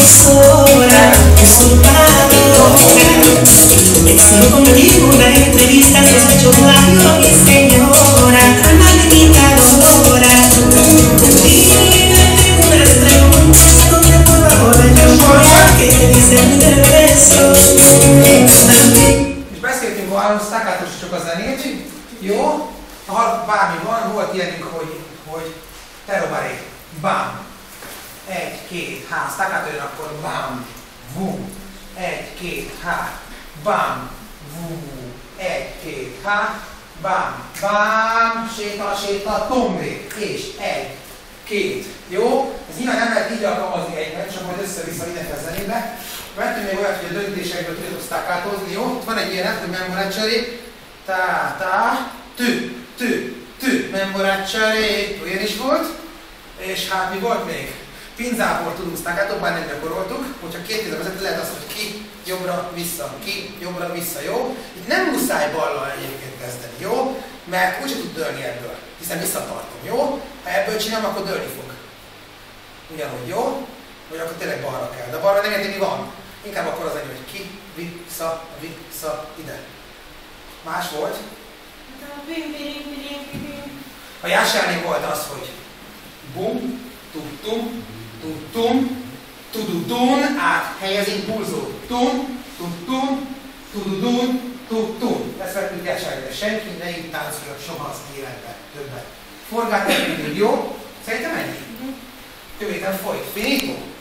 profesora, usurpadora. Estoy contigo una entrevista, se escuchó un labio, mi señora, magnificadora. Dime una pregunta, donde por favor yo voy a que dicen de beso. És beszéltünk a három staccatósok a zenét, jó? Ha bármi van, volt ilyenünk, hogy terobaré, bam, 1, 2, 3, staccato jön, akkor bam, vum, 1, 2, 3, bam, vum, 1, 2, 3, bam, bam, séta, séta, tombé, és 1, 2, jó? Ez nyilván nem lehet így alkalmazni egyben, csak majd össze-vissza mindenki a zenébe. Vettünk még olyat, hogy a döntésekből tudjátok staccatozni, jó? Van egy ilyen, hogy memoracciare, tá, tá, tü, tü, tü, memoracciare, olyan is volt. És hát mi volt még? Pinzából tudunk staccatot, bár nem gyakoroltuk, hogyha két kézzel vezető, lehet azt, hogy ki, jobbra, vissza, jó? Itt nem muszáj ballal egyébként kezdeni, jó? Mert úgyse tud dőlni ebből, hiszen visszatartom, jó? Ha ebből csinálom, akkor dőlni fog. Ugyanúgy, jó? Vagy akkor tényleg balra kell. De balra nem érti, mi van. Inkább akkor az annyi, hogy ki, vissza, ide. Más volt? A jásánék volt az, hogy bum, tuttum, tuttum, tududun, áthelyez impulzó. Tum, tuttum, tududun, tuttum. Ezt vettünk jásánék, de senki ne így táncoljon soha az életben, többet. Forgát mindig, jó? Szerintem ennyi. Jövő héten folyt. Finito?